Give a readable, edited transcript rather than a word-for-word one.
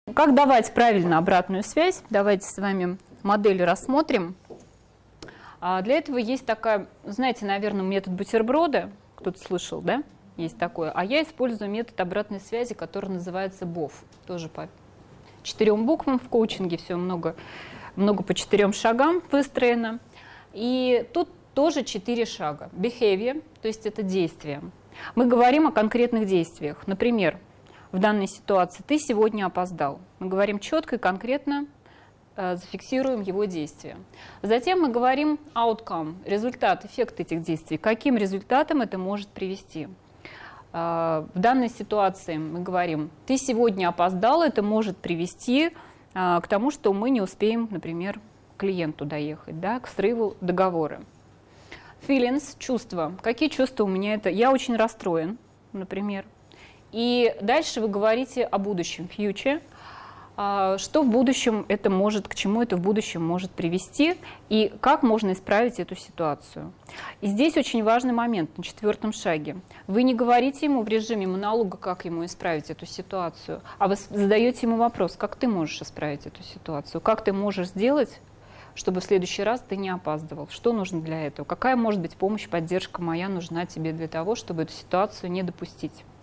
Как давать правильно обратную связь? Давайте с вами модель рассмотрим. Для этого есть такая, знаете, наверное, метод бутерброда. Кто-то слышал, да? Есть такое. А я использую метод обратной связи, который называется BOF. Тоже по 4 буквам в коучинге, все много по 4 шагам выстроено. И тут тоже 4 шага. Behavior, то есть это действие. Мы говорим о конкретных действиях. Например, в данной ситуации ты сегодня опоздал. Мы говорим четко и конкретно, зафиксируем его действия. Затем мы говорим outcome, результат, эффект этих действий. Каким результатом это может привести? В данной ситуации мы говорим, ты сегодня опоздал, это может привести к тому, что мы не успеем, например, к клиенту доехать, да, к срыву договора. Feelings, чувства. Какие чувства у меня это? Я очень расстроен, например. И дальше вы говорите о будущем, future. Что в будущем это может, к чему это в будущем может привести и как можно исправить эту ситуацию. И здесь очень важный момент на 4 шаге. Вы не говорите ему в режиме монолога, как ему исправить эту ситуацию, а вы задаете ему вопрос, как ты можешь исправить эту ситуацию, как ты можешь сделать, чтобы в следующий раз ты не опаздывал, что нужно для этого, какая может быть помощь, поддержка моя нужна тебе для того, чтобы эту ситуацию не допустить.